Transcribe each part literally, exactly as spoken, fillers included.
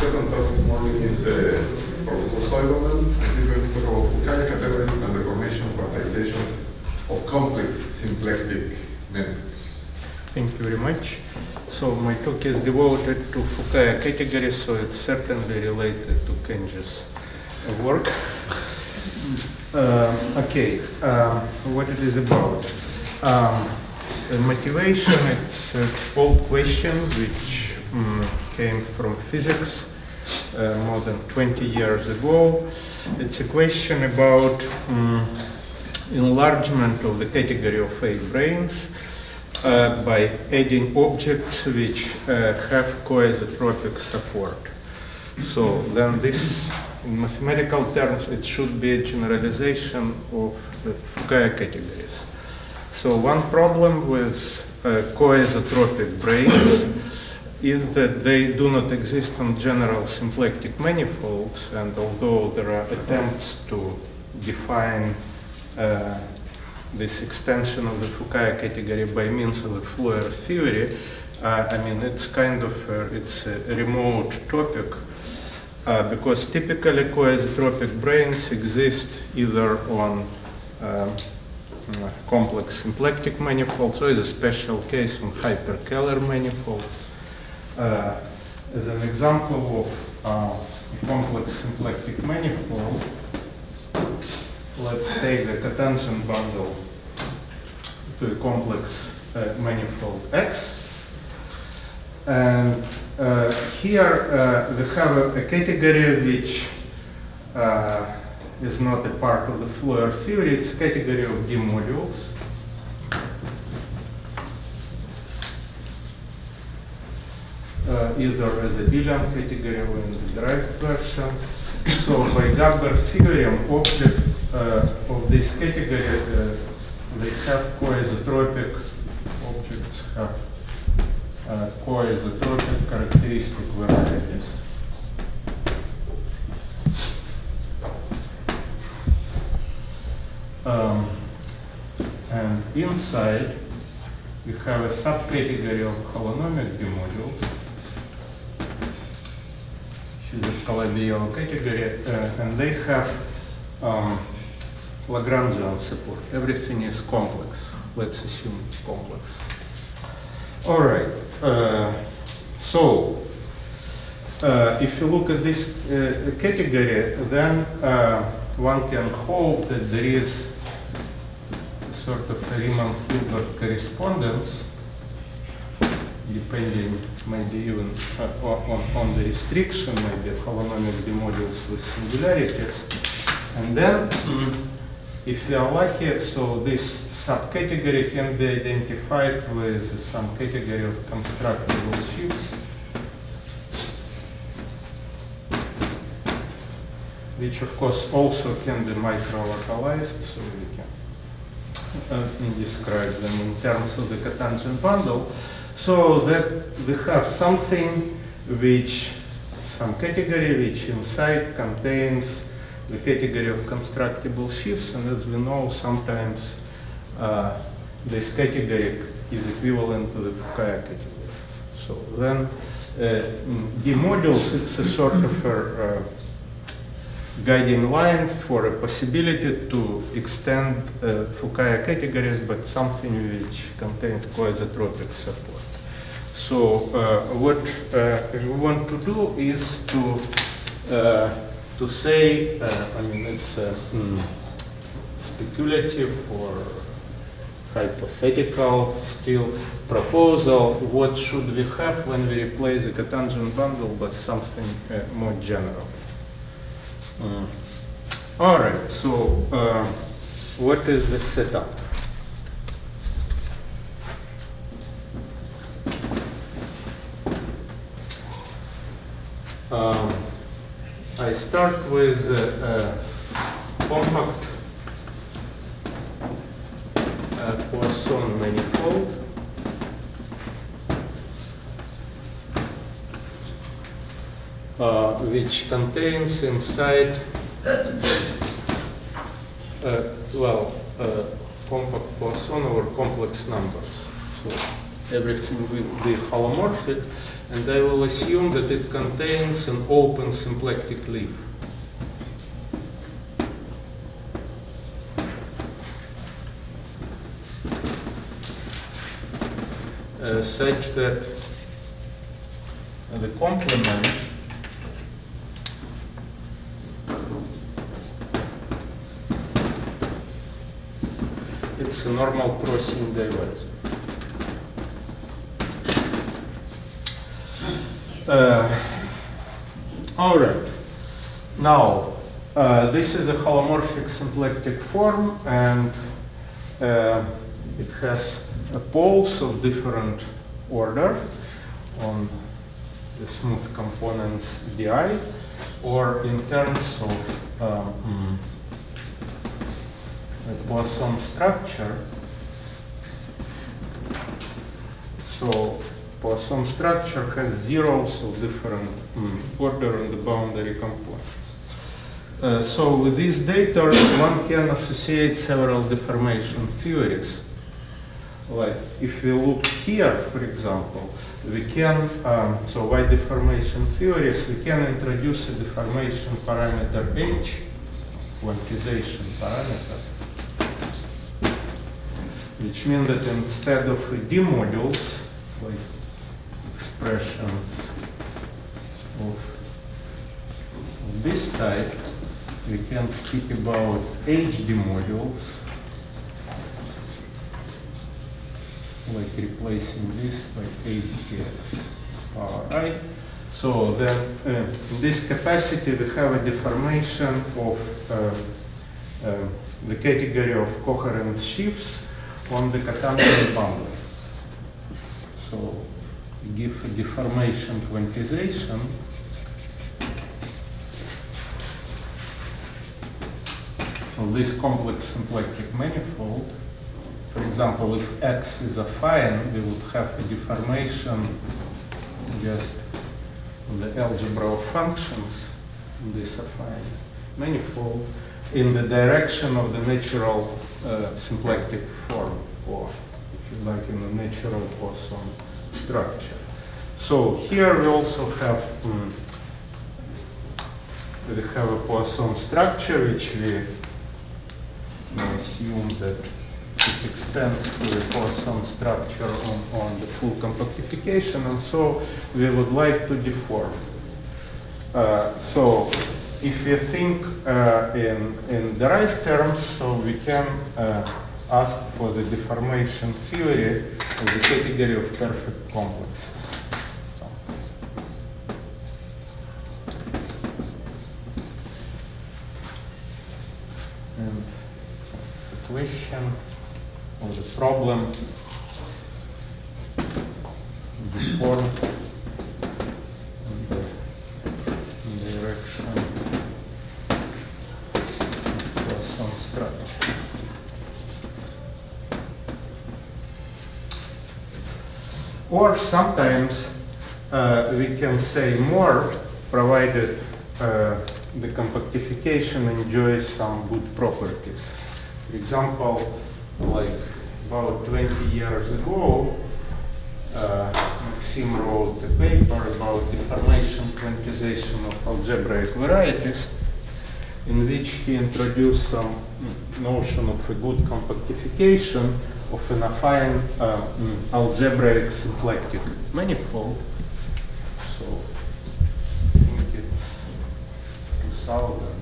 second talk this morning is uh, Professor Soibelman. He's going to talk about Fukaya categories and deformation quantization of complex symplectic manifolds. Thank you very much. So my talk is devoted to Fukaya categories, so it's certainly related to Kenji's work. Uh, okay, uh, what it is about. Um, the motivation, it's an old question which um, came from physics uh, more than twenty years ago. It's a question about um, enlargement of the category of A brains uh, by adding objects which uh, have coisotropic support. So then this, in mathematical terms, it should be a generalization of the Fukaya categories. So one problem with uh, coisotropic brains is that they do not exist on general symplectic manifolds, and although there are attempts to define uh, this extension of the Fukaya category by means of a Floer theory, uh, I mean, it's kind of uh, it's a remote topic. Uh, because typically coisotropic brains exist either on uh, complex symplectic manifolds, or is a special case on hyperkähler manifolds. Uh, as an example of uh, a complex symplectic manifold, let's take the cotangent bundle to a complex uh, manifold X. And uh, here uh, we have a, a category which uh, is not a part of the Floer theory. It's a category of D modules. Uh, either as a Billian category or in the derived version. So by Gabber theorem, objects uh, of this category, uh, they have coisotropic objects have Uh, coisotropic characteristic varieties. Um, and inside we have a subcategory of holonomic bimodules, which is a Calabi-Yau category, uh, and they have um, Lagrangian support. Everything is complex. Let's assume it's complex. All right, uh, so uh, if you look at this uh, category, then uh, one can hope that there is a sort of a Riemann-Hilbert correspondence, depending maybe even uh, on, on the restriction, maybe holonomic bimodules with singularities. And then, mm, if we are lucky, so this subcategory can be identified with some category of constructible shifts, which of course also can be micro-localized, so we can uh, describe them in terms of the cotangent bundle, so that we have something which, some category which inside contains the category of constructible shifts, and as we know, sometimes Uh, this category is equivalent to the Fukaya category. So then uh, D modules, it's a sort of a uh, guiding line for a possibility to extend uh, Fukaya categories, but something which contains coisotropic support. So uh, what uh, we want to do is to uh, to say, uh, I mean, it's uh, mm, speculative or hypothetical still proposal, what should we have when we replace the cotangent bundle but something uh, more general. Mm. All right, so uh, what is the setup? Um, I start with uh, uh, compact Uh, Poisson manifold, uh, which contains inside, uh, well, uh, compact Poisson over complex numbers. So everything will be holomorphic, and I will assume that it contains an open symplectic leaf. Uh, such that the complement it's a normal crossing divisor. Uh, all right. Now, uh, this is a holomorphic symplectic form, and uh, it has uh, poles of different order on the smooth components di, or in terms of um, a Poisson structure. So Poisson structure has zeros of different um, order on the boundary components. Uh, so with this data, one can associate several deformation theories. Like if we look here, for example, we can, um, so by deformation theories, we can introduce a deformation parameter h, quantization parameter, which means that instead of d modules, like expressions of, of this type, we can speak about h d modules, like replacing this by h dx. All right. So then, uh, in this capacity, we have a deformation of uh, uh, the category of coherent shifts on the Catanian boundary. So we give a deformation quantization of this complex symplectic manifold. For example, if X is affine, we would have a deformation just of the algebra of functions in this affine manifold in the direction of the natural uh, symplectic form, or if you like, in the natural Poisson structure. So here we also have um, we have a Poisson structure, which we assume that it extends to the Poisson structure on, on the full compactification, and so we would like to deform. Uh, so if we think uh, in, in derived terms, so we can uh, ask for the deformation theory of the category of perfect complexes. So. And the question or the problem deform in the direction of some structure. Or sometimes uh, we can say more, provided uh, the compactification enjoys some good properties. For example, like about twenty years ago, uh, Maxim wrote a paper about deformation quantization of algebraic varieties, in which he introduced some notion of a good compactification of an affine uh, algebraic symplectic manifold. So I think it's two thousand.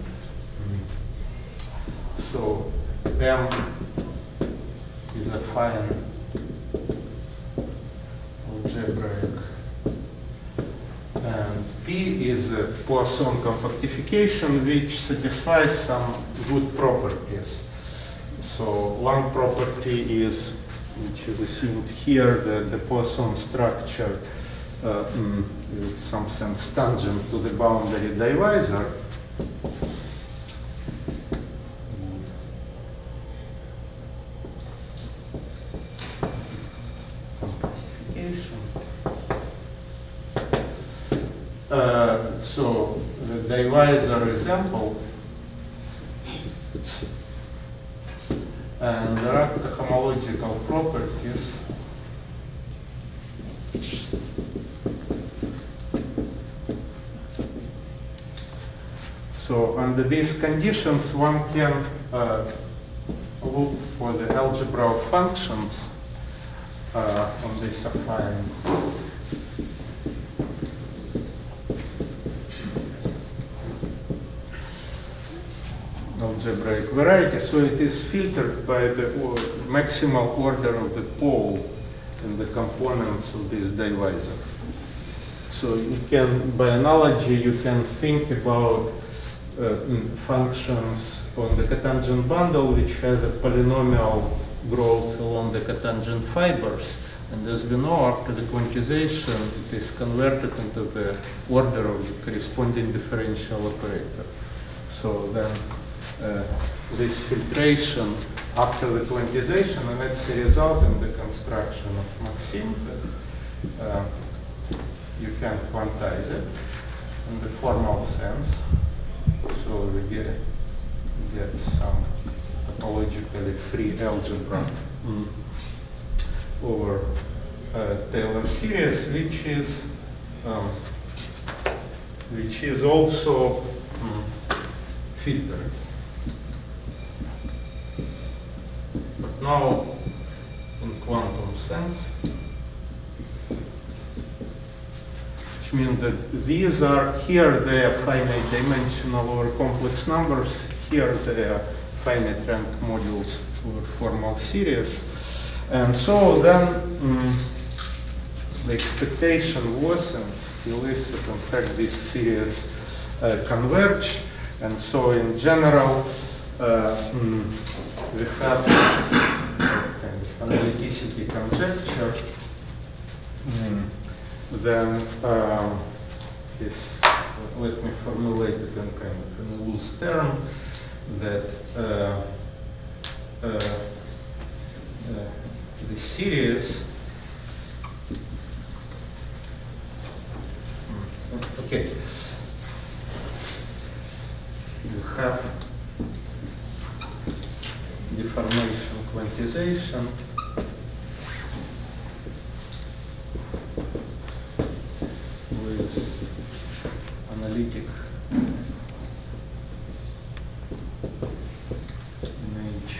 So M is a fine algebraic, and P is a Poisson compactification which satisfies some good properties. So one property is, which is assumed here, that the Poisson structure uh, mm, in some sense tangent to the boundary divisor. Uh, so the divisor is ample, and there are homological properties So under these conditions, one can uh, look for the algebra of functions uh, on this affine. Algebraic variety, so it is filtered by the or maximal order of the pole in the components of this divisor. So you can, by analogy, you can think about uh, functions on the cotangent bundle which has a polynomial growth along the cotangent fibers. And as we know, after the quantization, it is converted into the order of the corresponding differential operator. So then uh, this filtration after the quantization, and that's the result in the construction of Maxime. Uh, you can quantize it in the formal sense. So we get, get some topologically free algebra mm. over uh, Taylor series, which is um, which is also mm, filtered. But now in quantum sense, which means that these are, here they are finite dimensional over complex numbers, here they are finite rank modules over formal series. And so then um, the expectation was, and still is, that in fact this series uh, converge. And so in general, uh, um, we have kind of analyticity conjecture. Mm. Then um, this, let me formulate it in kind of in a loose term, that uh, uh, uh, the series, okay, you have deformation quantization with analytic image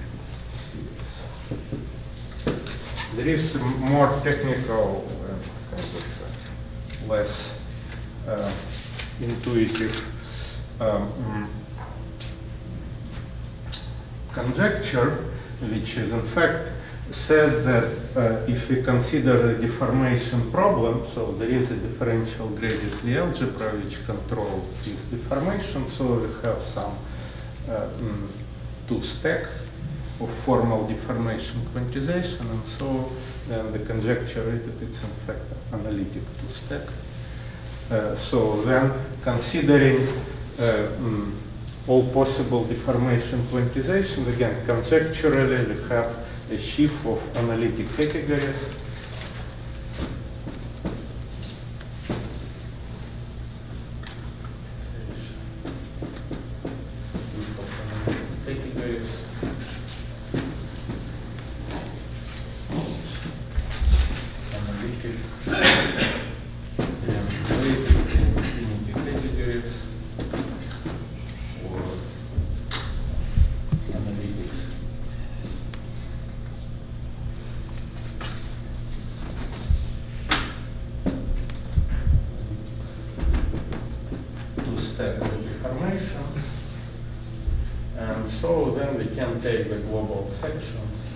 series. There is some more technical, uh, kind of uh, less uh, intuitive um, conjecture, which is in fact says that uh, if we consider a deformation problem, so there is a differential gradient algebra which controls this deformation, so we have some uh, mm, two stack of formal deformation quantization, and so then the conjecture is that it's in fact analytic two stack. Uh, so then considering uh, mm, all possible deformation quantization, again conjecturally we have a sheaf of analytic categories. Categories. Analytic and related infinity categories or analytics. Two-step deformations, and so then we can take the global sections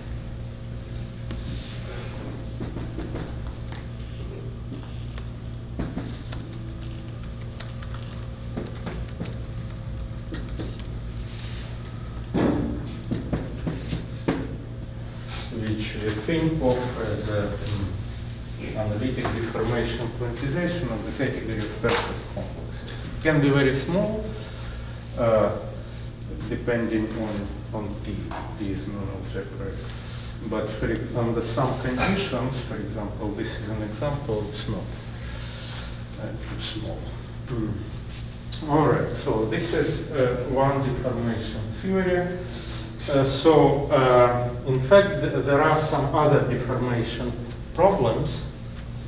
which we think of as a analytic deformation quantization of the category of perfect complexes. It can be very small, uh, depending on, on T. T is non-algebraic. But for, under some conditions, for example, this is an example, it's not uh, too small. Mm. All right, so this is uh, one deformation theory. Uh, so, uh, in fact, th there are some other deformation problems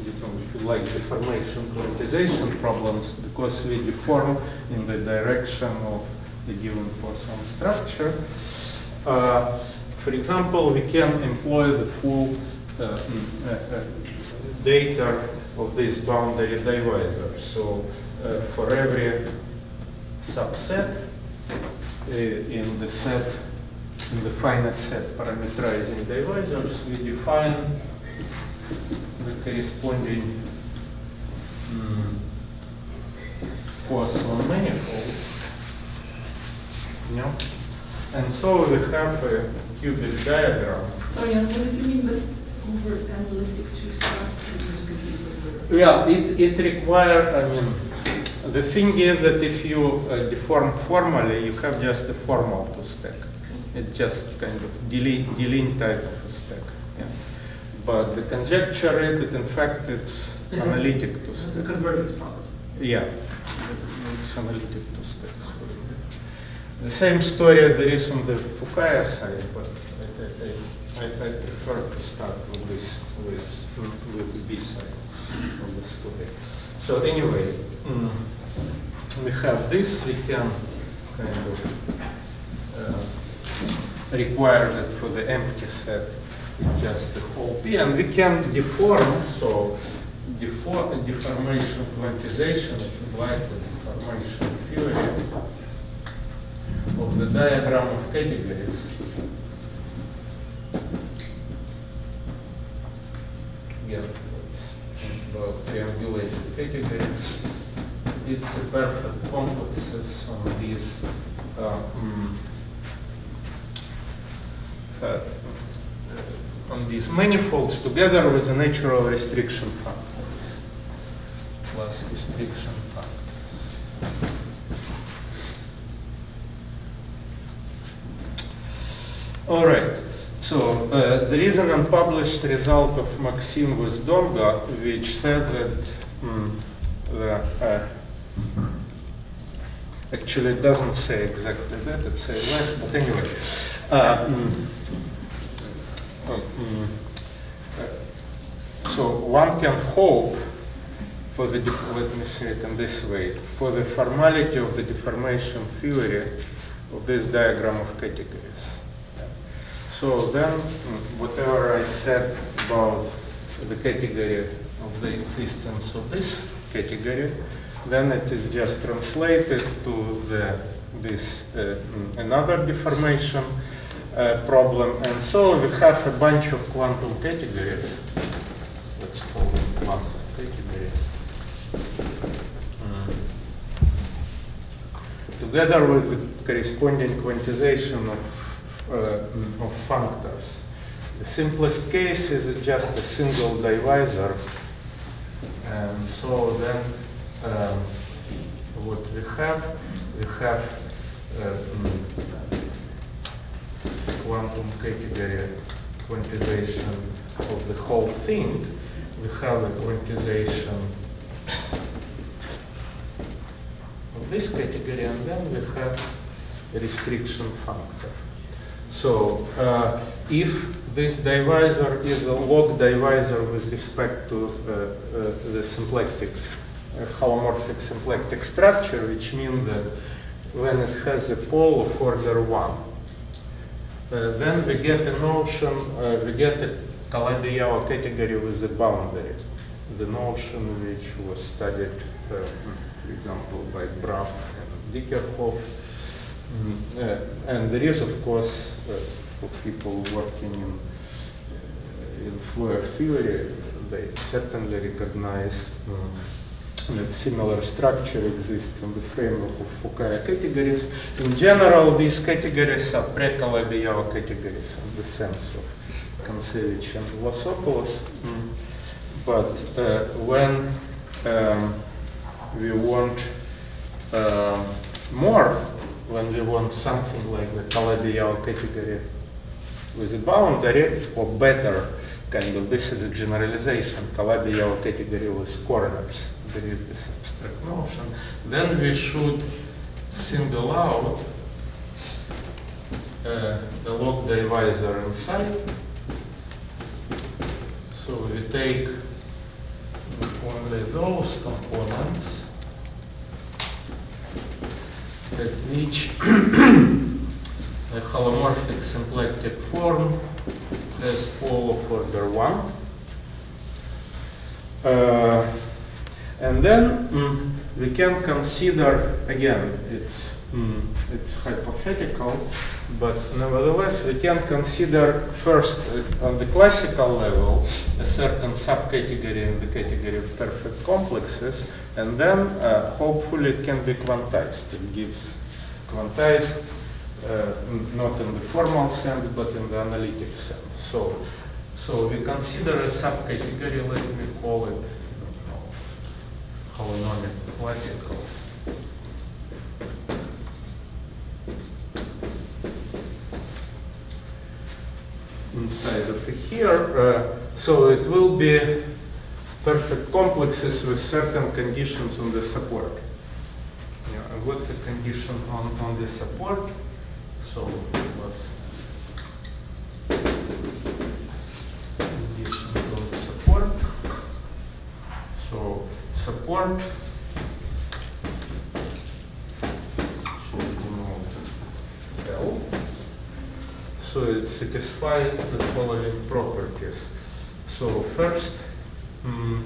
if you like, deformation quantization problems, because we deform in the direction of the given Poisson structure. Uh, for example, we can employ the full uh, uh, uh, data of this boundary divisor. So uh, for every subset uh, in the set, in the finite set parameterizing divisors, we define the corresponding um, Poisson manifold. Yeah. And so we have a cubic diagram. Sorry, what did you mean by over analytic to start? Yeah, it, it requires, I mean, the thing is that if you uh, deform formally, you have just a formal two stack. It's just kind of delete, delete type of a stack. Yeah. But the conjecture is that in fact it's it analytic two It's stack. a convergence process. Yeah, it's analytic two stacks. The same story there is on the Fukaya side, but I, I, I, I prefer to start with this, with, with the B side of the story. So anyway, mm, we have this, we can kind of uh, require that for the empty set, it's just the whole P, and we can deform, so deform, deformation quantization, if you like, the deformation theory of the diagram of categories. Yeah, it's about triangulated categories. It's a perfect complexes on these uh, um, uh, on these manifolds together with a natural restriction factor plus restriction factor. All right, so uh, there is an unpublished result of Maxime with Donga, which said that um, the, uh, actually it doesn't say exactly that, it says less, but anyway. Uh, mm, uh, mm, uh, so one can hope for the, let me say it in this way, for the formality of the deformation theory of this diagram of categories. So then, whatever I said about the category of the existence of this category, then it is just translated to the, this uh, another deformation uh, problem. And so we have a bunch of quantum categories. Let's call them quantum categories. Mm. Together with the corresponding quantization of Uh, of functors. The simplest case is just a single divisor, and so then um, what we have, we have uh, quantum category quantization of the whole thing. We have a quantization of this category, and then we have a restriction factor. So uh, if this divisor is a log divisor with respect to uh, uh, the symplectic, uh, holomorphic symplectic structure, which means that when it has a pole of order one, uh, then we get a notion, uh, we get a Calabi-Yau category with a boundary. The notion which was studied, uh, for example, by Braff and Dickerhoff. Mm, uh, and there is, of course, uh, for people working in, uh, in fluid theory, they certainly recognize um, that similar structure exists in the framework of Fukaya categories. In general, these categories are pre-Calabi-Yau categories in the sense of Kontsevich and Vlasopoulos. Mm. But uh, when um, we want uh, more, when we want something like the Calabi-Yau category with a boundary, or better, kind of, this is a generalization, Calabi-Yau category with corners, there is this abstract notion, then we should single out uh, the log divisor inside. So we take only those components at which a holomorphic symplectic form has pole of order one. Uh, and then mm, we can consider, again, it's, mm, it's hypothetical, but nevertheless we can consider first uh, on the classical level a certain subcategory in the category of perfect complexes, and then uh, hopefully it can be quantized. It gives quantized uh, not in the formal sense but in the analytic sense. So, so we consider a subcategory, let me call it holonomic classical. Inside of here, uh, so it will be perfect complexes with certain conditions on the support. Yeah, and what's the condition on, on the support? So it was condition on the support. So support should denote L. So it satisfies the following properties. So first, mm,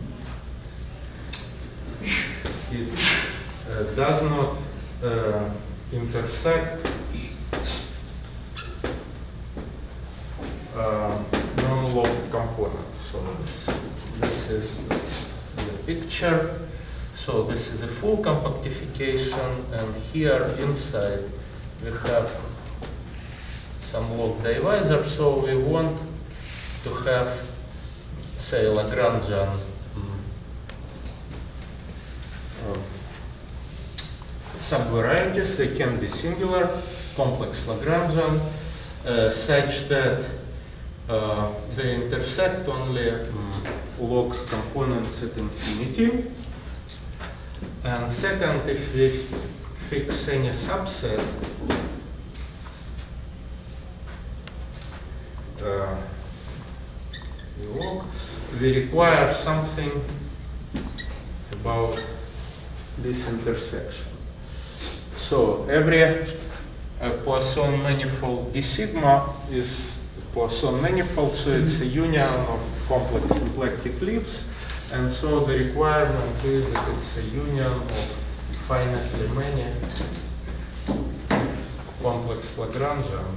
it uh, does not uh, intersect uh, non-log components. So this is the picture. So this is a full compactification, and here inside we have some log divisor. So we want to have, say, Lagrangian um, subvarieties. They can be singular, complex Lagrangian, uh, such that uh, they intersect only um, log components at infinity. And second, if we fix any subset, uh, log, we require something about this intersection. So every uh, Poisson manifold d sigma is a Poisson manifold, so it's a union of complex symplectic leaves, and so the requirement is that it's a union of finitely many complex Lagrangians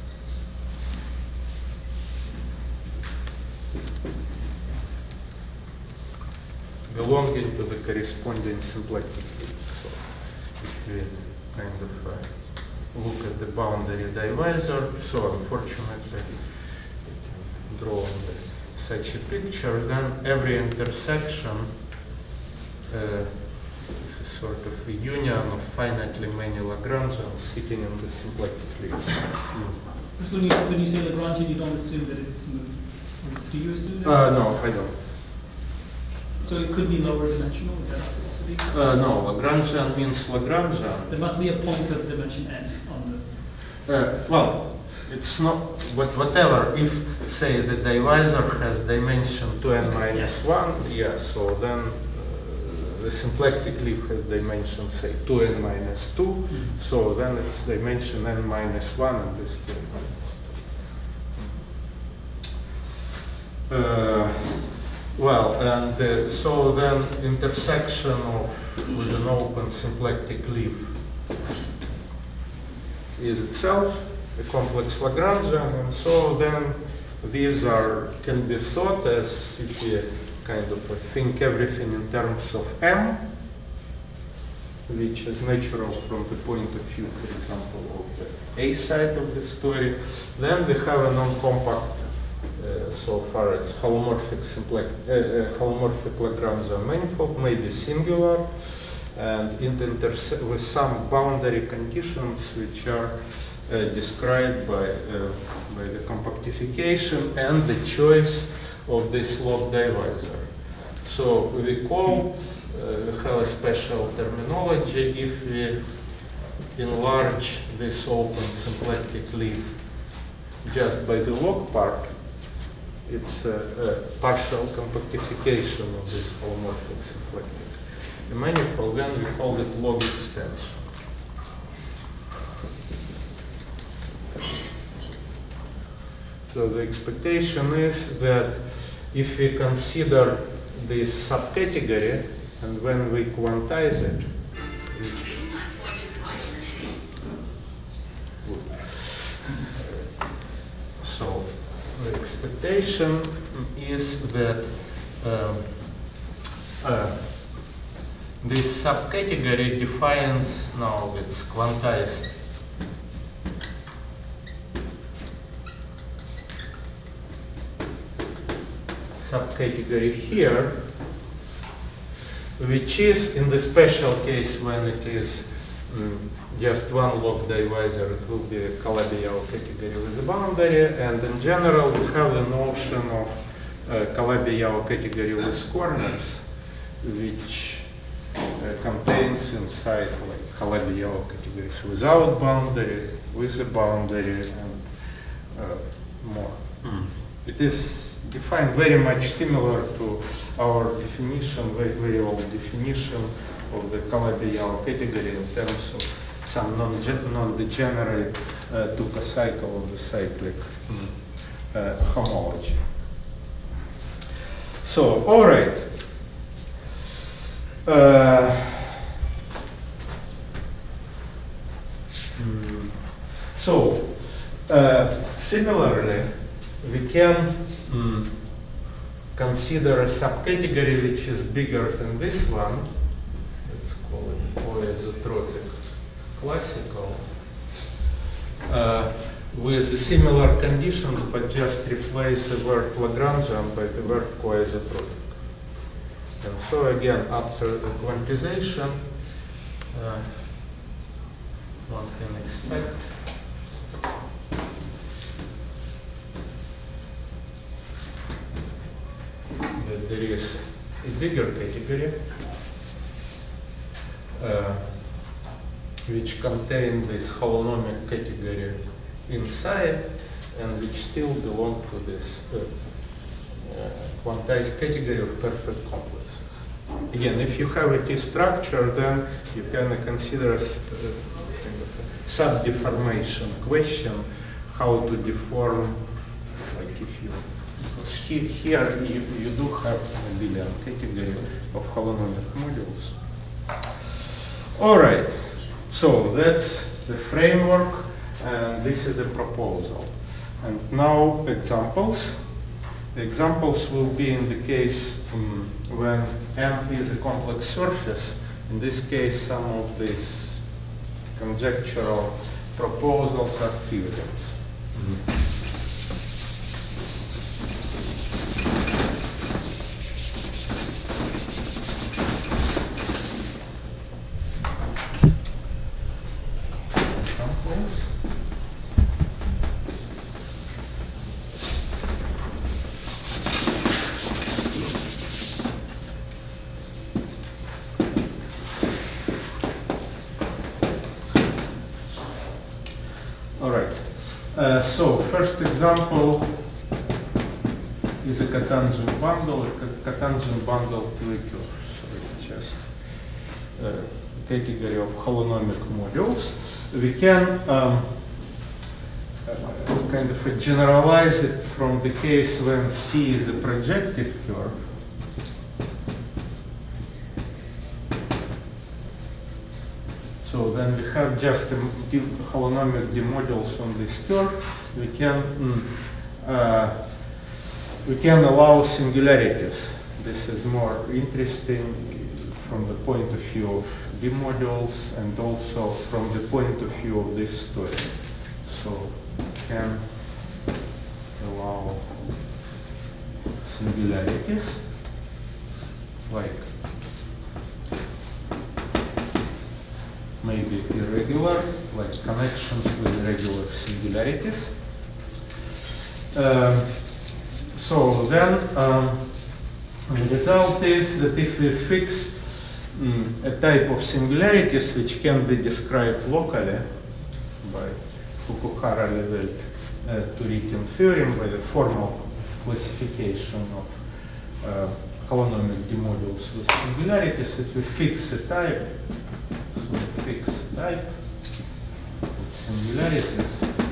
belonging to the corresponding symplectic leaf. So if we kind of uh, look at the boundary divisor, so unfortunately we can draw on the, such a picture, then every intersection uh, is a sort of a union of finitely many Lagrangians sitting in the symplectic leaves. Mm. So when you, when you say Lagrangian, you don't assume that it's smooth. Do you assume that? Uh, no, I don't. So it could be lower dimensional, would that also be? Uh, no, Lagrangian means Lagrangian. There must be a point of dimension n on the... Uh, well, it's not, but whatever, if, say, the divisor has dimension two n minus one, yeah, so then uh, the symplectic leaf has dimension, say, two n minus two, mm-hmm. So then it's dimension n minus one, and this two n minus two. Uh, well, and uh, so then intersection of with an open symplectic leaf is itself a complex Lagrangian, and so then these are can be thought as, if you kind of uh, think everything in terms of M, which is natural from the point of view, for example, of the A side of the story. Then we have a non-compact, uh, so far it's holomorphic simplex, uh, uh, holomorphic Lagrangian manifold, maybe singular, and in the interse with some boundary conditions which are uh, described by uh, by the compactification and the choice of this log divisor. So we call, uh, we have a special terminology if we enlarge this open symplectic leaf just by the log part, it's a, a partial compactification of this holomorphic symplectic manifold, then we call it log extension. So the expectation is that if we consider this subcategory and when we quantize it, which so the expectation is that um, uh, this subcategory defines now it's quantized subcategory here, which is in the special case when it is um, just one log divisor, it will be a Calabi-Yau category with a boundary, and in general we have the notion of uh, Calabi-Yau category with corners, which uh, contains inside like Calabi-Yau categories without boundary, with a boundary, and uh, more. Mm. It is defined very much similar to our definition, very, very old definition of the Calabi-Yau category in terms of some non-degenerate uh, Tuka cycle of the cyclic mm, uh, homology. So, all right. Uh, mm, so, uh, similarly, we can mm, consider a subcategory which is bigger than this one. Let's call it poisotropic classical, uh, with similar conditions, but just replace the word Lagrangian by the word coisotropic. And so again, after the quantization, uh, one can expect that there is a bigger category uh, which contain this holonomic category inside and which still belong to this uh, uh, quantized category of perfect complexes. Again, if you have a T structure, then you can uh, consider uh, kind of a sub-deformation question, how to deform, like if you here you, you do have a abelian category of holonomic modules. All right, so that's the framework, and this is the proposal. And now examples. The examples will be in the case um, when M is a complex surface. In this case, some of these conjectural proposals are theorems. Mm-hmm. Uh, so, first example is a cotangent bundle, a cotangent bundle to a curve. So it's just a category of holonomic modules. We can um, uh, kind of generalize it from the case when C is a projective curve. So then we have just a holonomic demodules on this curve. We can mm, uh, we can allow singularities. This is more interesting from the point of view of demodules and also from the point of view of this story. So we can allow singularities like maybe irregular, like connections with regular singularities. Um, so then um, the result is that if we fix um, a type of singularities which can be described locally by Fukuhara-Levelt uh, Turitin theorem, by the formal classification of uh, holonomic d-modules with singularities. If we fix a type, so fix type of singularities,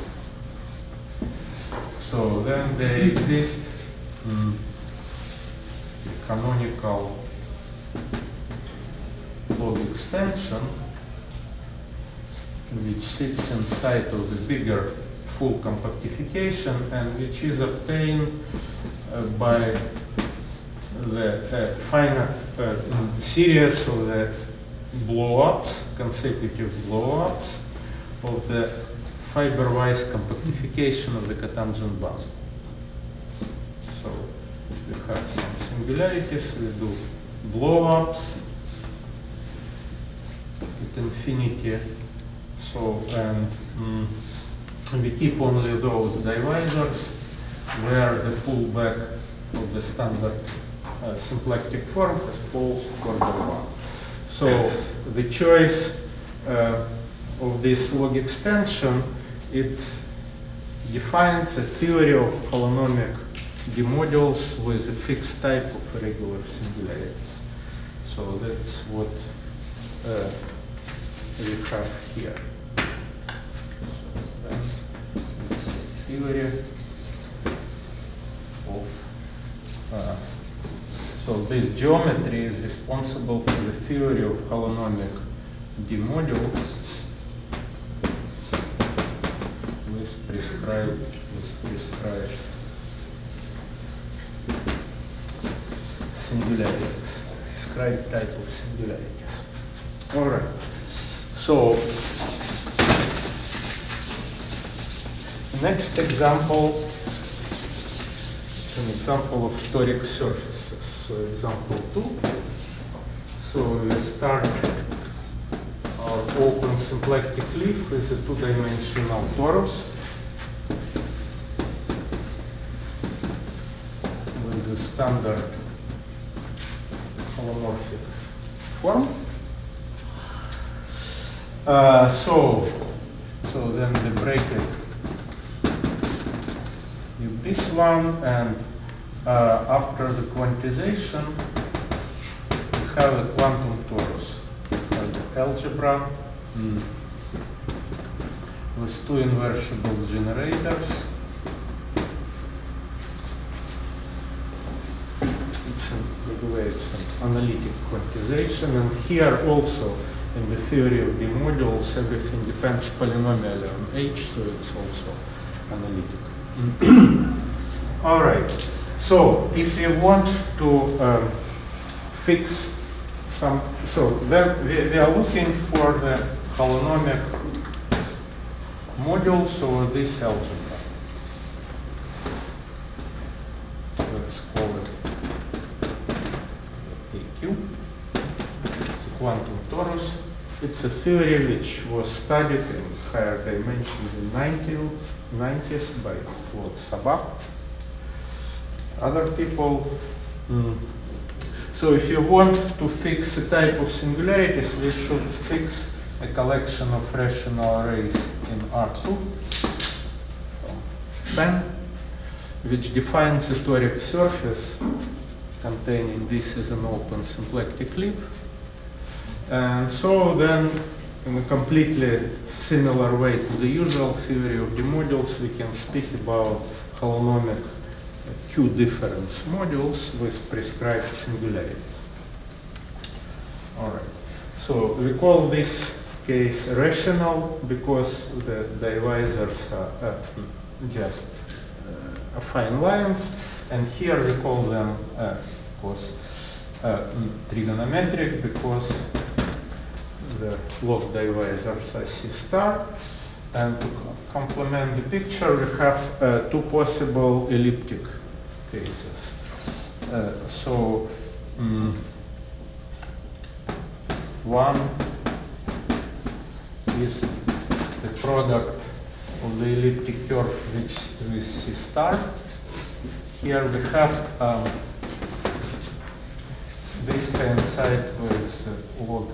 so then they exist mm, canonical log extension which sits inside of the bigger full compactification and which is obtained uh, by the uh, finite uh, series of the blow-ups, consecutive blow-ups of the fiber-wise compactification of the cotangent band. So we have some singularities, we do blow-ups at infinity. So and mm, we keep only those divisors where the pullback of the standard uh, symplectic form has false order one. So the choice uh, of this log extension, it defines a theory of holonomic d-modules with a fixed type of regular singularities. So that's what uh, we have here. So then it's a theory of uh, so this geometry is responsible for the theory of holonomic d-modules with prescribed with prescribed singularities, prescribed type of singularities. All right. So next example, it's an example of toric surfaces. So example two. So we start our open symplectic leaf with a two-dimensional torus with a standard holomorphic form. Uh, so, so then we break it with this one, and uh, after the quantization, we have a quantum torus. We have the algebra mm, with two inversible generators. It's an, by the way, it's an analytic quantization, and here also, in the theory of d-modules, everything depends polynomially on H, so it's also analytic. All right. So if you want to um, fix some, so then we, we are looking for the holonomic modules over this algebra. Let's call it A Q. It's a quantum torus. It's a theory which was studied in higher dimension in the nineties by Claude Sabat. Other people. Mm. So if you want to fix a type of singularities, we should fix a collection of rational arrays in R two, Fan, which defines a toric surface containing this as an open symplectic leaf. And so then, in a completely similar way to the usual theory of d-modules, we can speak about holonomic Q-difference modules with prescribed singularities. All right. So we call this case rational because the divisors are uh, just uh, affine lines, and here we call them uh, of course uh, trigonometric because the log divisors are C star. And to complement the picture, we have uh, two possible elliptic cases. Uh, so um, one is the product of the elliptic curve which with C star. Here we have um, this coincides with uh, log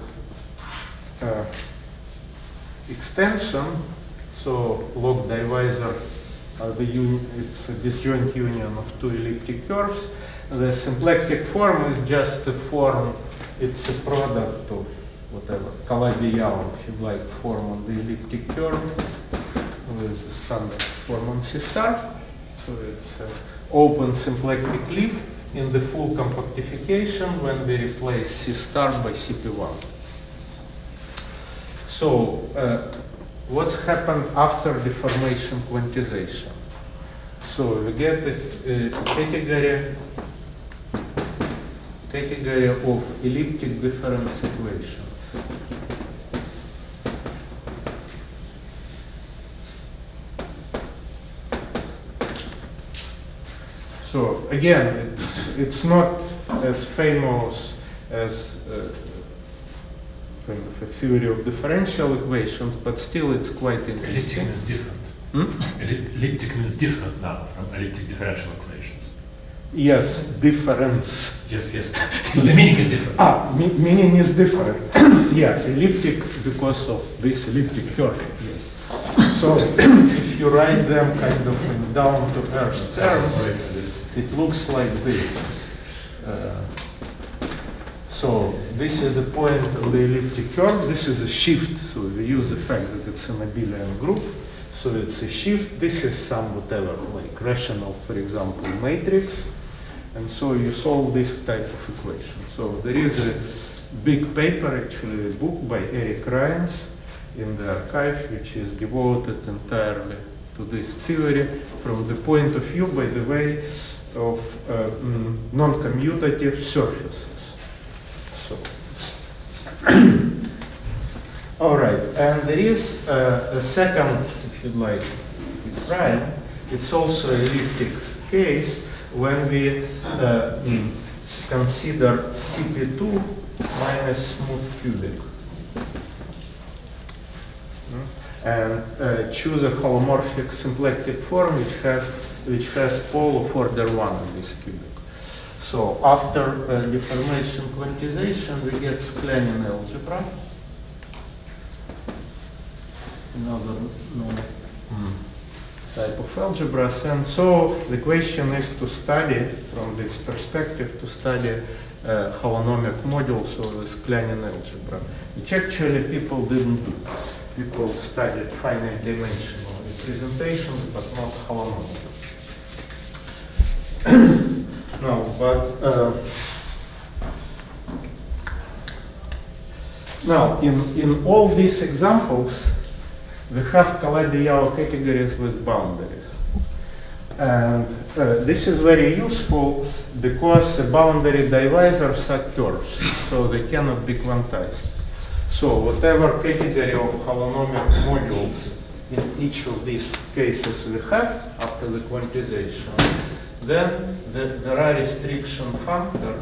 uh, extension. So log divisor are the uni it's a disjoint union of two elliptic curves. The symplectic form is just a form, it's a product of whatever, Calabi-Yau, if you like, form on the elliptic curve with the standard form on C star. So it's an open symplectic leaf in the full compactification when we replace C star by C P one. So uh, what's happened after deformation quantization? So we get this uh, category, category of elliptic difference equations. So again, it's, it's not as famous as uh, kind of a theory of differential equations, but still it's quite interesting. Elliptic means different. Hmm? Elliptic means different now from elliptic differential equations. Yes, difference. Yes, yes. The meaning is different. Ah, me meaning is different. Yeah, elliptic because of this elliptic curve. Yes. So if you write them kind of in down to earth terms, it looks like this. Uh, so this is a point of the elliptic curve. This is a shift. So we use the fact that it's an abelian group. So it's a shift. This is some whatever, like rational, for example, matrix. And so you solve this type of equation. So there is a big paper, actually a book by Eric Ryans in the archive, which is devoted entirely to this theory from the point of view, by the way, of uh, mm, non-commutative surfaces. So, all right, and there is uh, a second, if you like, prime. It's also an elliptic case when we uh, mm, consider C P two minus smooth cubic. And uh, choose a holomorphic symplectic form which has which has pole of order one in this cubic. So after uh, deformation quantization, we get Sklenin algebra. Another no, mm. type of algebras. And so the question is to study, from this perspective, to study uh, holonomic modules of the Sklenin algebra, which actually people didn't do. People studied finite dimensional representations, but not holonomic. No, but uh, now in, in all these examples, we have Calabi-Yau categories with boundaries. And uh, this is very useful because the boundary divisors are curves, so they cannot be quantized. So whatever category of holonomic modules in each of these cases we have after the quantization, then the, there are restriction factors,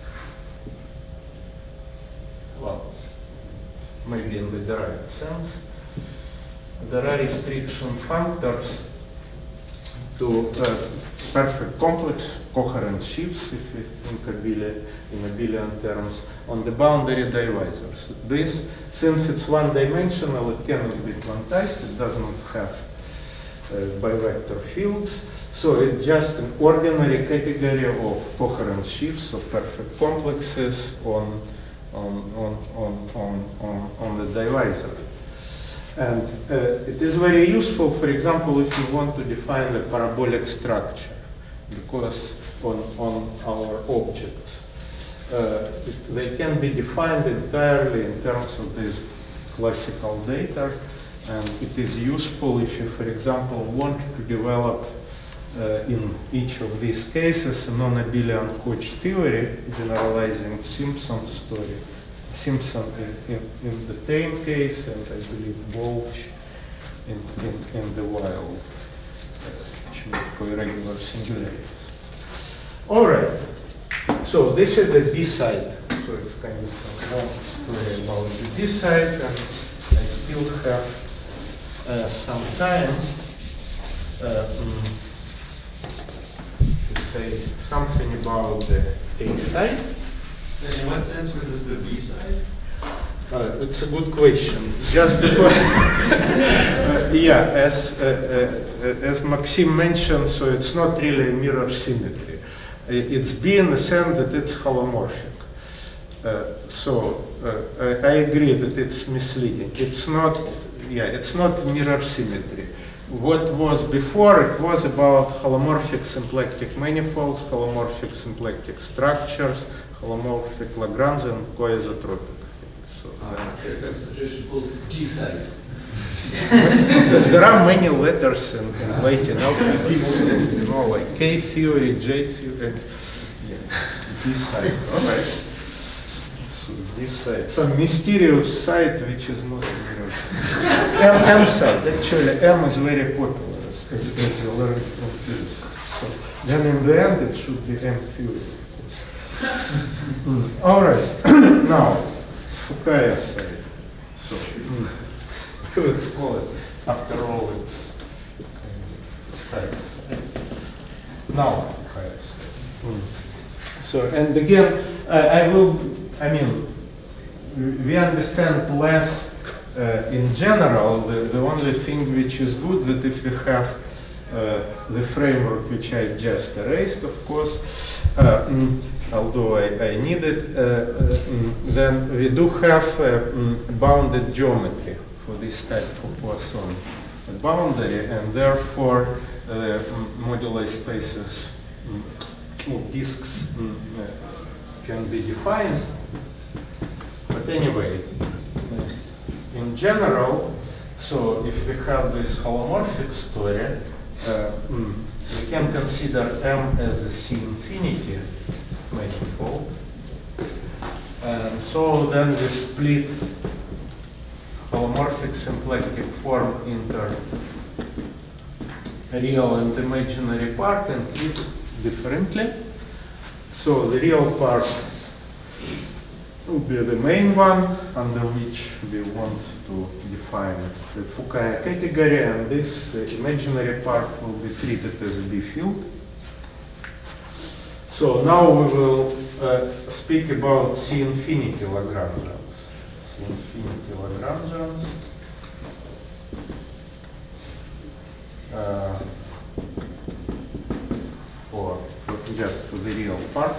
well, maybe in the derived sense, there are restriction factors to uh, perfect complex coherent shifts, if we think abelian, in abelian terms, on the boundary divisors. This, since it's one-dimensional, it cannot be quantized. It does not have uh, bivector fields. So it's just an ordinary category of coherent shifts of perfect complexes on, on, on, on, on, on, on the divisor. And uh, it is very useful, for example, if you want to define a parabolic structure, because on, on our objects, uh, it, they can be defined entirely in terms of this classical data, and it is useful if you, for example, want to develop uh, in each of these cases a non-abelian Hodge theory, generalizing Simpson's story. Simpson in, in, in the tame case, and I believe Walsh in, in, in the wild, uh, for irregular singularities. All right, so this is the B side. So it's kind of a long story about the B side, and I still have uh, some time uh, mm, to say something about the A side. In what sense was this the B side? Uh, it's a good question. Just because, uh, uh, yeah, as uh, uh, as Maxim mentioned, so it's not really a mirror symmetry. It's B in the sense that it's holomorphic. Uh, so uh, I, I agree that it's misleading. It's not, yeah, it's not mirror symmetry. What was before, it was about holomorphic symplectic manifolds, holomorphic symplectic structures, holomorphic Lagrangian, coisotropic. So Uh, That's a suggestion called G-side. there are many letters in, in Latin alphabet, you know, like K theory, J theory, yeah, G side. All right. So G side, some mysterious side which is not mirror. M, M side. Actually, M is very popular as, as you learn from physics. So then in the end, it should be M theory. Mm. All right. Now, Fukaya side. So. Mm. Let's call it. After all, it's kind of Fukaya. Now, Fukaya. Mm. So, and again, uh, I will, I mean, we understand less uh, in general. The, the only thing which is good that if we have uh, the framework which I just erased, of course, uh, mm, although I, I need it, uh, uh, mm, then we do have uh, mm, bounded geometry for this type of Poisson boundary, and therefore uh, moduli spaces mm, of disks mm, uh, can be defined. But anyway, in general, so if we have this holomorphic story, uh, mm, we can consider M as a C infinity manifold. And so then we split holomorphic symplectic form into real and imaginary part and treat differently. So the real part will be the main one under which we want to define the Fukaya category, and this uh, imaginary part will be treated as a B field. So now we will uh, speak about C infinity Lagrangians. C infinity Lagrangians. Uh, for, for just for the real part.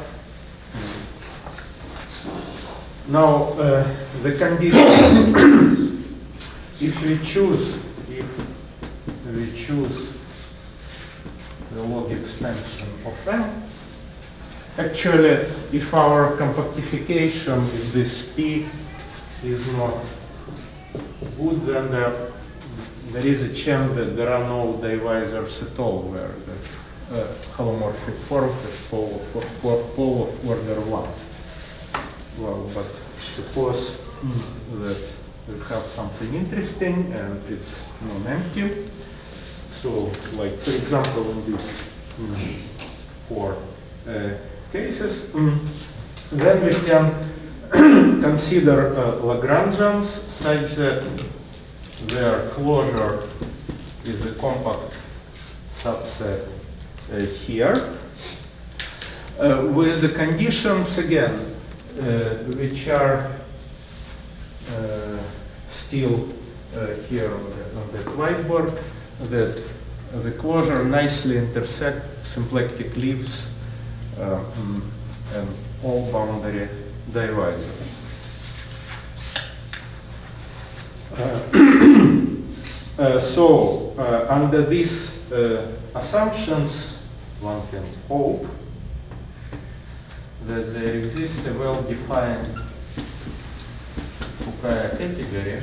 Now uh, the condition, if we choose, if we choose the log extension of M, actually, if our compactification in this P is not good, then there, there is a chance that there are no divisors at all where the uh, holomorphic form has pole of, pole of order one. Well, but suppose mm. that we have something interesting and it's non-empty. So, like for example, in these mm, four uh, cases, mm, then we can consider uh, Lagrangians such that their closure is a compact subset uh, here, uh, with the conditions again. Uh, which are uh, still uh, here on the, on the whiteboard, that the closure nicely intersects symplectic leaves uh, and all boundary divisors. Uh, uh, so, uh, under these uh, assumptions, one can hope that there exists a well-defined Fukaya category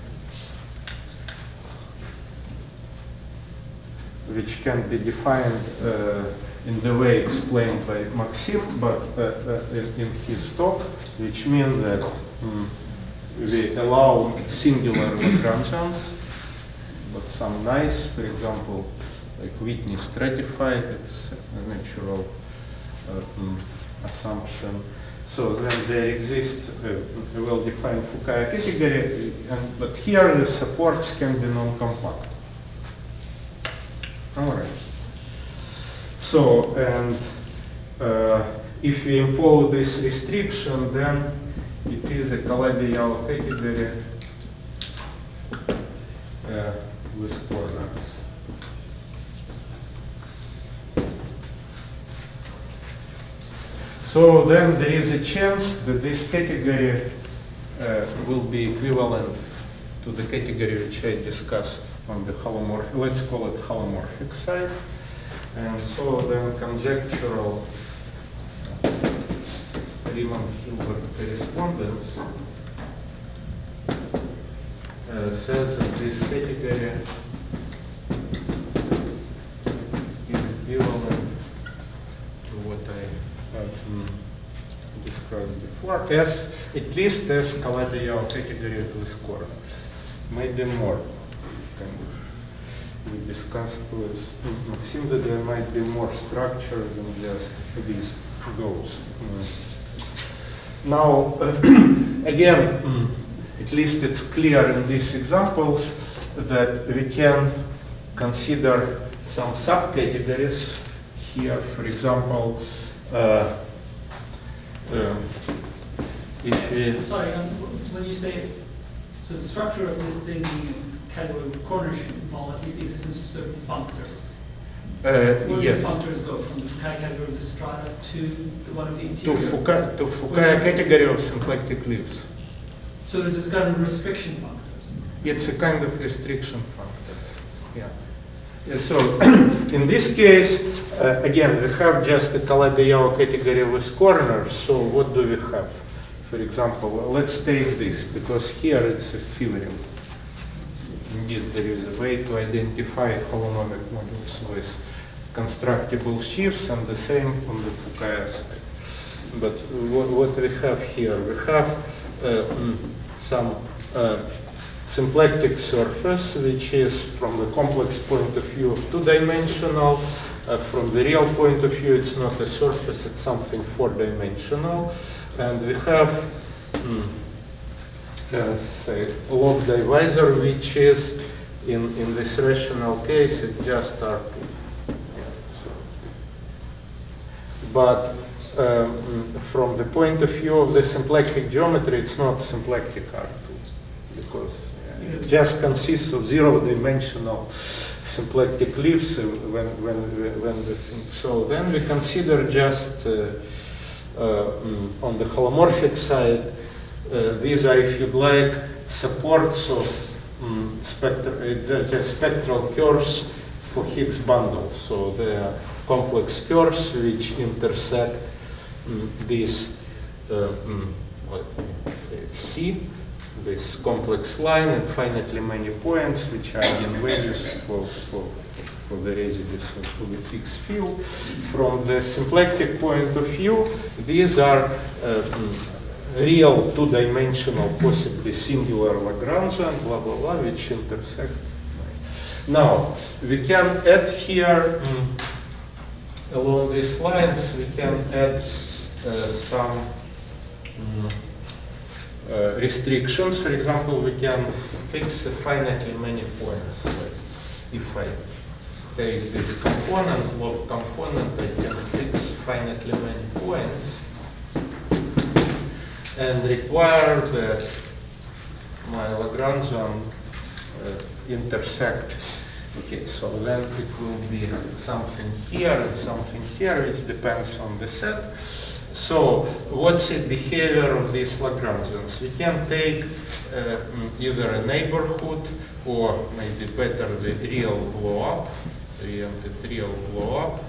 which can be defined uh, in the way explained by Maxim, but uh, uh, in, in his talk, which means that mm, we allow singular Lagrangians, but some nice, for example, like Whitney stratified, it's a natural uh, mm, assumption. So then there exists a, a well-defined Fukaya category, and, but here the supports can be non-compact. All right. So, and uh, if we impose this restriction, then it is a Calabi-Yau category uh, with corners. So then there is a chance that this category uh, will be equivalent to the category which I discussed on the holomorphic, let's call it holomorphic side. And so then conjectural Riemann-Hilbert correspondence uh, says that this category is equivalent to what I have um, described before, as at least as Kalayb-Yau category with corners, maybe more. Kind of. We discussed with Maxime that there might be more structure than just these those. Mm. Now, uh, again, mm, at least it's clear in these examples that we can consider some subcategories here. For example, uh, uh, if we Sorry, um, when you say, so the structure of this thing being category with corners should involve at least the existence of certain functors. Uh, Where yes. do the functors go from the Fukaya category of the strata to the one of the To interior? Fukaya, to Fukaya category of symplectic leaves. So there's this kind of restriction functors. It's a kind of restriction functors. Yeah. And so in this case, uh, again, we have just a Kalayb-Yau category with corners. So what do we have? For example, let's take this, because here it's a theorem. Indeed, there is a way to identify holonomic modules with constructible sheaves, and the same on the Fukaya side. But what, what we have here, we have uh, some uh, symplectic surface, which is from the complex point of view two-dimensional. Uh, from the real point of view, it's not a surface, it's something four-dimensional. And we have mm, uh, say, log divisor, which is, in, in this rational case, it's just R two. Yeah, so. But um, from the point of view of the symplectic geometry, it's not symplectic R two, because yeah, it just consists of zero-dimensional symplectic leaves uh, when, when, when we think. So then we consider just uh, uh, mm, on the holomorphic side, uh, these are, if you'd like, supports of um, spectral, uh, just spectral curves for Higgs bundles. So they are complex curves which intersect um, this, uh, um, let me say, C, this complex line, and finitely many points which are eigenvalues for, for, for the residues of the Higgs field. From the symplectic point of view, these are uh, um, real two-dimensional, possibly singular Lagrangian, blah, blah, blah, which intersect. Now, we can add here, um, along these lines, we can add uh, some um, uh, restrictions. For example, we can fix finitely many points. Like if I take this component, log component, I can fix finitely many points and require that my Lagrangian uh, intersect. Okay, so then it will be something here and something here, which depends on the set. So what's the behavior of these Lagrangians? We can take uh, either a neighborhood or maybe better the real blow-up, oriented real blow-up.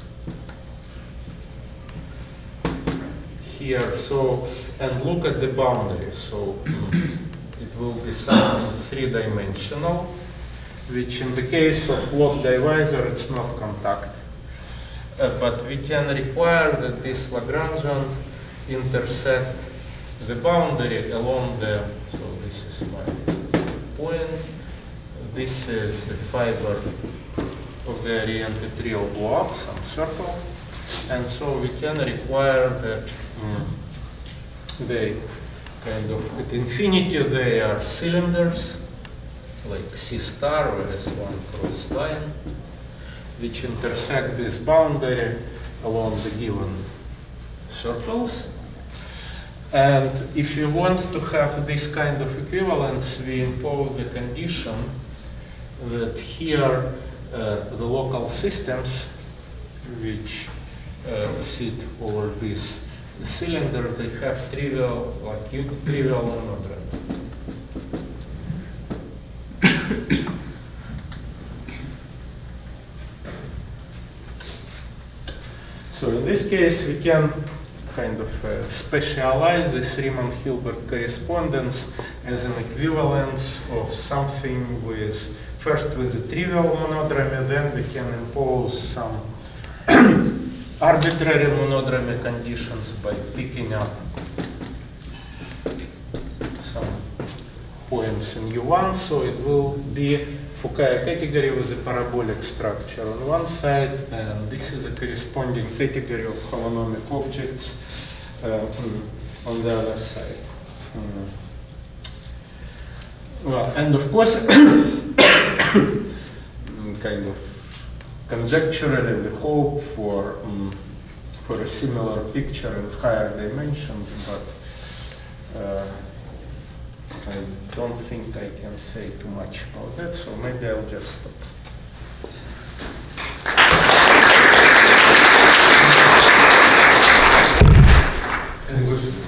Here, so, and look at the boundary. So it will be something three-dimensional, which in the case of log divisor, it's not compact. Uh, but we can require that this Lagrangian intersect the boundary along the, so this is my point, this is the fiber of the oriented real block, some circle, and so we can require that um, they kind of, at infinity, they are cylinders, like C star or S one cross line, which intersect this boundary along the given circles. And if you want to have this kind of equivalence, we impose the condition that here uh, the local systems which uh, sit over this cylinder, they have trivial, like trivial monodromy. So in this case, we can kind of uh, specialize this Riemann-Hilbert correspondence as an equivalence of something with, first with the trivial monodromy, then we can impose some arbitrary monodromy conditions by picking up some points in U one, so it will be Fukaya category with a parabolic structure on one side, and this is a corresponding category of holonomic objects uh, on the other side. Mm. Well, and of course, kind of conjecturally, we hope for um, for a similar picture in higher dimensions, but uh, I don't think I can say too much about that, so maybe I'll just stop. Any questions?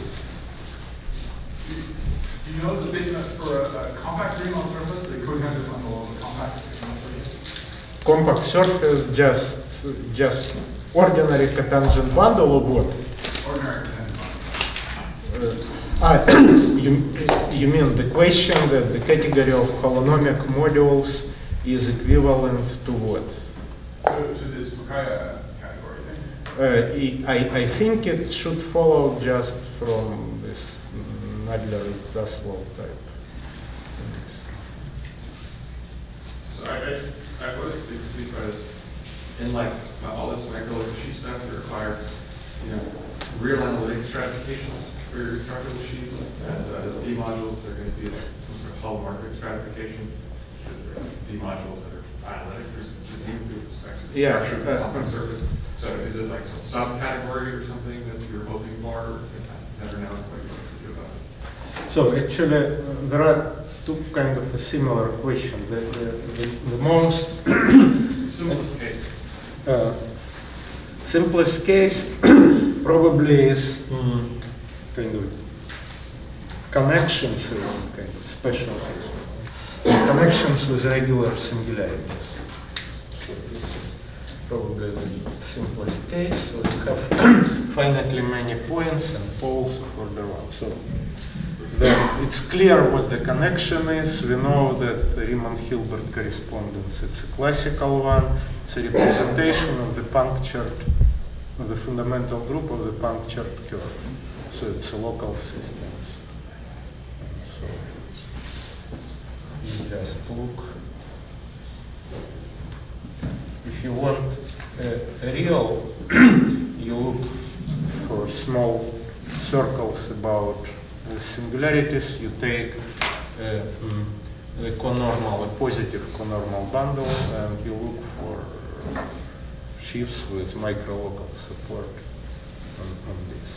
Do you know the statement for a, a compact Riemann surface, the cotangent bundle of a compact Riemann surface? Compact surface, just just ordinary cotangent bundle of what? Ordinary cotangent bundle. Uh, ah, you, you mean the question that the category of holonomic modules is equivalent to what? To, to this Fukaya category thing? Uh, I, I think it should follow just from this Nadler-Zaslow type. So I, I, I was confused by this. In like uh, all this micro sheet stuff, you require, you know, real analytic stratifications for your structural sheets, and uh, the D modules are going to be like some sort of holomorphic stratification, because they're D modules that are analytic for respect to the Yeah, structure of the uh, complex surface. So is it like some subcategory or something that you're hoping for? I never know what you want to do about it. So actually, uh, there are two kind of a similar questions. The, the, the, the most Simplest case. uh, simplest case probably is mm, kind of connections, uh, kind of special case. Connections with regular singularities. So this is probably the simplest case. So you have finitely many points and poles of order one. So then it's clear what the connection is. We know that the Riemann-Hilbert correspondence, it's a classical one. It's a representation of the punctured, of the fundamental group of the punctured curve. So it's a local system. So you just look. If you want a, a real, you look for small circles about the singularities. You take uh, mm, the conormal, a positive conormal bundle, and you look for sheaves with micro-local support on, on this.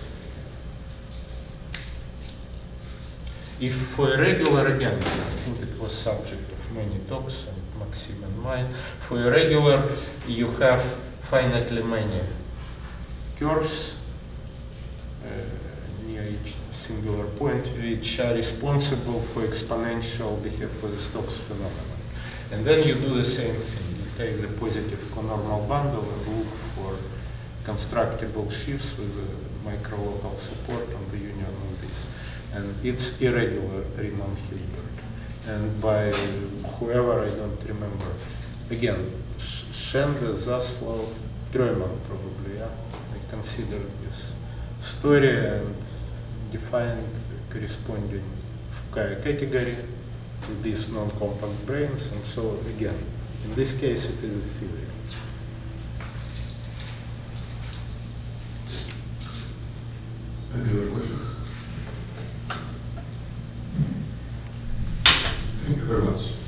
If for a regular, again, I think it was subject of many talks, and Maxim and mine, for a regular, you have finitely many curves uh, near each singular point, which are responsible for exponential behavior for the Stokes phenomenon. And then you do the same thing. You take the positive conormal bundle and look for constructible sheaves with a micro-local support on the union of these. And it's irregular Riemann-Hilbert. And by whoever, I don't remember. Again, Schende, Zaslow, Treumann probably, yeah? I considered this story and defined corresponding Fukaya category to these non-compact branes. And so again, in this case, it is a theory. Any other questions? Thank you very much.